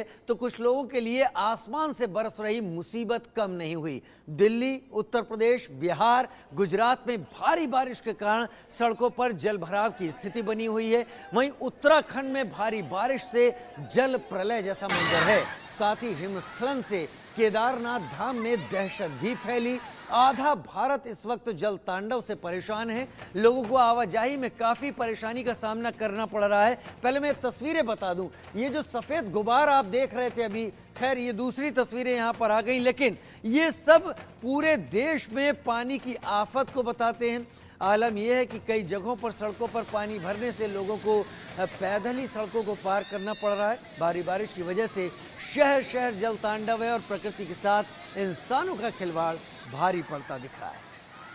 तो कुछ लोगों के लिए आसमान से बरस रही मुसीबत कम नहीं हुई। दिल्ली, उत्तर प्रदेश, बिहार, गुजरात में भारी बारिश के कारण सड़कों पर जल भराव की स्थिति बनी हुई है। वहीं उत्तराखंड में भारी बारिश से जल प्रलय जैसा मंजर है। साथ ही हिमस्खलन से केदारनाथ धाम में दहशत भी फैली। आधा भारत इस वक्त जल तांडव से परेशान है। लोगों को आवाजाही में काफी परेशानी का सामना करना पड़ रहा है। पहले मैं तस्वीरें बता दूं, ये जो सफेद गुबार आप देख रहे थे अभी, खैर ये दूसरी तस्वीरें यहां पर आ गई, लेकिन ये सब पूरे देश में पानी की आफत को बताते हैं। आलम यह है कि कई जगहों पर सड़कों पर पानी भरने से लोगों को पैदल ही सड़कों को पार करना पड़ रहा है। भारी बारिश की वजह से शहर शहर जल तांडव है और प्रकृति के साथ इंसानों का खिलवाड़ भारी पड़ता दिख रहा है।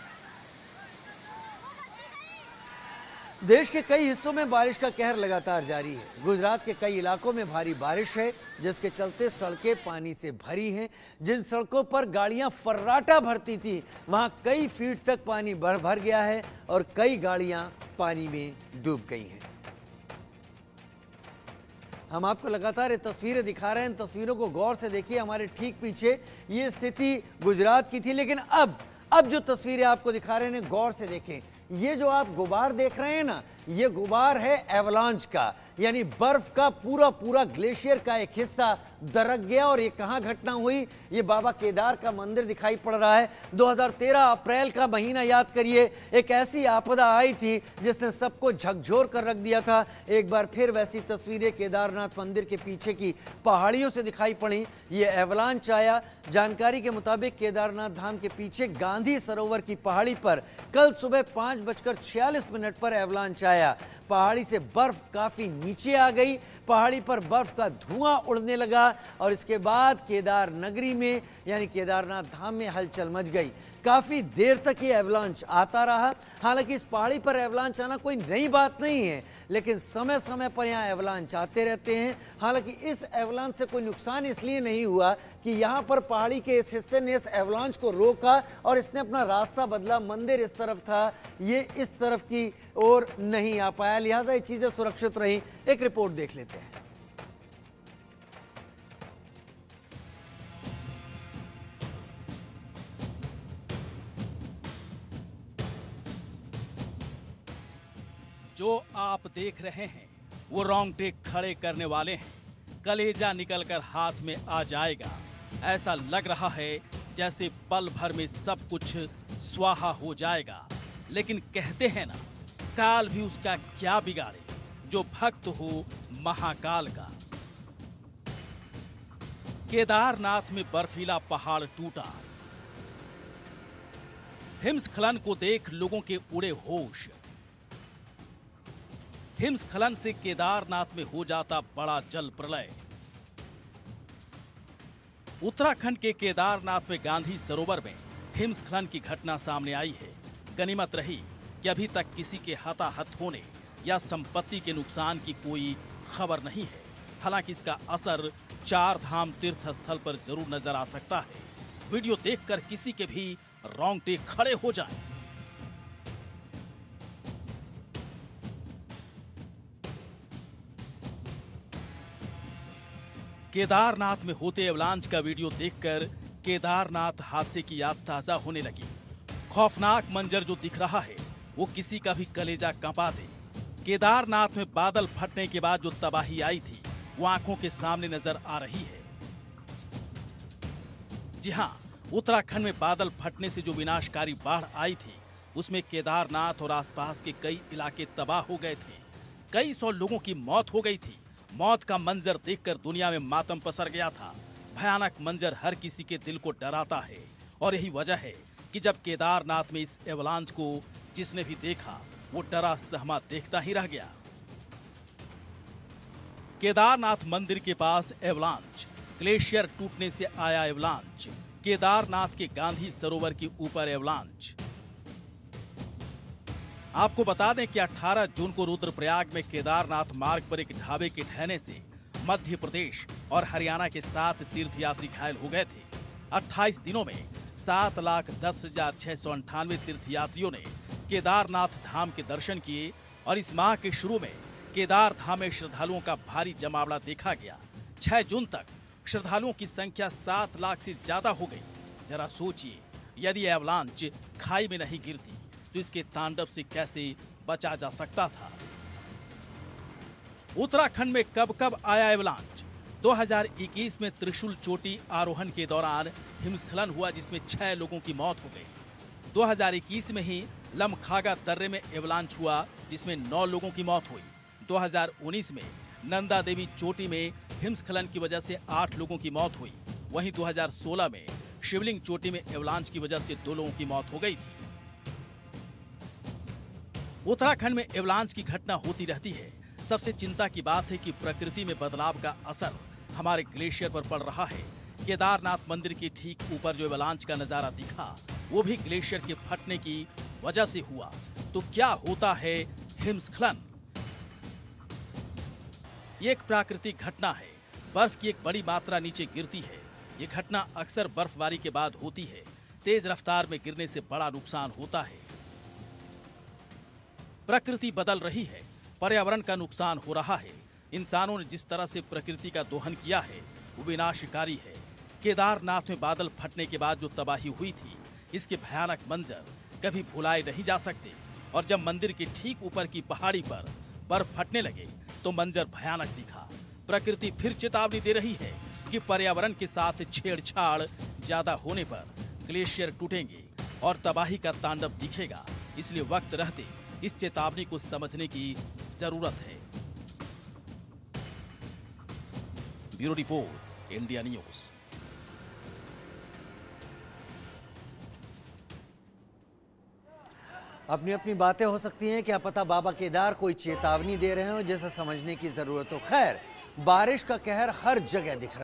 देश के कई हिस्सों में बारिश का कहर लगातार जारी है। गुजरात के कई इलाकों में भारी बारिश है, जिसके चलते सड़कें पानी से भरी हैं। जिन सड़कों पर गाड़ियां फर्राटा भरती थी, वहां कई फीट तक पानी भर गया है और कई गाड़ियां पानी में डूब गई हैं। हम आपको लगातार ये तस्वीरें दिखा रहे हैं। इन तस्वीरों को गौर से देखिए। हमारे ठीक पीछे ये स्थिति गुजरात की थी, लेकिन अब जो तस्वीरें आपको दिखा रहे हैं गौर से देखें। ये जो आप गुबार देख रहे हैं ना, ये गुबार है एवलांच का, यानी बर्फ का पूरा ग्लेशियर का एक हिस्सा दरक गया। और ये कहां घटना हुई? ये बाबा केदार का मंदिर दिखाई पड़ रहा है। 2013 अप्रैल का महीना याद करिए, एक ऐसी आपदा आई थी जिसने सबको झकझोर कर रख दिया था। एक बार फिर वैसी तस्वीरें केदारनाथ मंदिर के पीछे की पहाड़ियों से दिखाई पड़ी। ये एवलांच आया। जानकारी के मुताबिक केदारनाथ धाम के पीछे गांधी सरोवर की पहाड़ी पर कल सुबह 5:46 पर एवलांच आया। पहाड़ी से बर्फ काफी नीचे आ गई। पहाड़ी पर बर्फ का धुआं उड़ने लगा और इसके बाद केदार नगरी में यानी केदारनाथ धाम में हलचल मच गई। काफी देर तक ये एवलांच आता रहा। हालांकि इस पहाड़ी पर एवलांच आना कोई नई बात नहीं है, लेकिन समय समय पर यहाँ एवलांच आते रहते हैं। हालांकि इस एवलांच से कोई नुकसान इसलिए नहीं हुआ कि यहाँ पर पहाड़ी के इस हिस्से ने इस एवलांच को रोका और इसने अपना रास्ता बदला। मंदिर इस तरफ था, ये इस तरफ की ओर नहीं आ पाया, लिहाजा ये चीजें सुरक्षित रही। एक रिपोर्ट देख लेते हैं। जो आप देख रहे हैं वो रोंगटे खड़े करने वाले हैं। कलेजा निकलकर हाथ में आ जाएगा। ऐसा लग रहा है जैसे पल भर में सब कुछ स्वाहा हो जाएगा। लेकिन कहते हैं ना, काल भी उसका क्या बिगाड़े जो भक्त हो महाकाल का। केदारनाथ में बर्फीला पहाड़ टूटा। हिमस्खलन को देख लोगों के उड़े होश। हिमस्खलन से केदारनाथ में हो जाता बड़ा जल प्रलय। उत्तराखंड के केदारनाथ में गांधी सरोवर में हिमस्खलन की घटना सामने आई है। गनीमत रही कि अभी तक किसी के हताहत होने या संपत्ति के नुकसान की कोई खबर नहीं है। हालांकि इसका असर चार धाम तीर्थ स्थल पर जरूर नजर आ सकता है। वीडियो देखकर किसी के भी रोंगटे खड़े हो जाएं। केदारनाथ में होते एवलांच का वीडियो देखकर केदारनाथ हादसे की याद ताजा होने लगी। खौफनाक मंजर जो दिख रहा है वो किसी का भी कलेजा कांपा दे। केदारनाथ में बादल फटने के बाद जो तबाही आई थी वो आंखों के सामने नजर आ रही है। जी हां, उत्तराखंड में बादल फटने से जो विनाशकारी बाढ़ आई थी उसमें केदारनाथ और आसपास के कई इलाके तबाह हो गए थे। कई सौ लोगों की मौत हो गई थी। मौत का मंजर देखकर दुनिया में मातम पसर गया था। भयानक मंजर हर किसी के दिल को डराता है और यही वजह है कि जब केदारनाथ में इस एवलांच को जिसने भी देखा वो डरा सहमा देखता ही रह गया। केदारनाथ मंदिर के पास एवलांच, ग्लेशियर टूटने से आया एवलांच, केदारनाथ के गांधी सरोवर के ऊपर एवलांच। आपको बता दें कि 18 जून को रुद्रप्रयाग में केदारनाथ मार्ग पर एक ढाबे के ढहने से मध्य प्रदेश और हरियाणा के 7 तीर्थयात्री घायल हो गए थे। 28 दिनों में 7,10,698 तीर्थयात्रियों ने केदारनाथ धाम के दर्शन किए और इस माह के शुरू में केदार धाम में श्रद्धालुओं का भारी जमावड़ा देखा गया। 6 जून तक श्रद्धालुओं की संख्या 7 लाख से ज्यादा हो गई। जरा सोचिए, यदि एवलांच खाई में नहीं गिरती तो इसके तांडव से कैसे बचा जा सकता था। उत्तराखंड में कब कब आया एवलांच? 2021 में त्रिशूल चोटी आरोहण के दौरान हिमस्खलन हुआ जिसमें 6 लोगों की मौत हो गई। 2021 में ही लमखागा दर्रे में एवलांच हुआ जिसमें 9 लोगों की मौत हुई। 2019 में नंदा देवी चोटी में हिमस्खलन की वजह से 8 लोगों की मौत हुई। वहीं 2016 में शिवलिंग चोटी में एवलांच की वजह से 2 लोगों की मौत हो गई थी। उत्तराखंड में एवलांच की घटना होती रहती है। सबसे चिंता की बात है कि प्रकृति में बदलाव का असर हमारे ग्लेशियर पर पड़ रहा है। केदारनाथ मंदिर के ठीक ऊपर जो एवलांच का नजारा दिखा वो भी ग्लेशियर के फटने की वजह से हुआ। तो क्या होता है हिमस्खलन? ये एक प्राकृतिक घटना है। बर्फ की एक बड़ी मात्रा नीचे गिरती है। ये घटना अक्सर बर्फबारी के बाद होती है। तेज रफ्तार में गिरने से बड़ा नुकसान होता है। प्रकृति बदल रही है, पर्यावरण का नुकसान हो रहा है। इंसानों ने जिस तरह से प्रकृति का दोहन किया है वो विनाशकारी है। केदारनाथ में बादल फटने के बाद जो तबाही हुई थी, इसके भयानक मंजर कभी भुलाए नहीं जा सकते। और जब मंदिर के ठीक ऊपर की पहाड़ी पर बर्फ फटने लगे तो मंजर भयानक दिखा। प्रकृति फिर चेतावनी दे रही है कि पर्यावरण के साथ छेड़छाड़ ज्यादा होने पर ग्लेशियर टूटेंगे और तबाही का तांडव दिखेगा। इसलिए वक्त रहते इस चेतावनी को समझने की जरूरत है। Bureau report, India News. अपनी अपनी बातें हो सकती हैं, क्या पता बाबा केदार कोई चेतावनी दे रहे हो जिसे समझने की जरूरत हो। खैर, बारिश का कहर हर जगह दिख रहा है।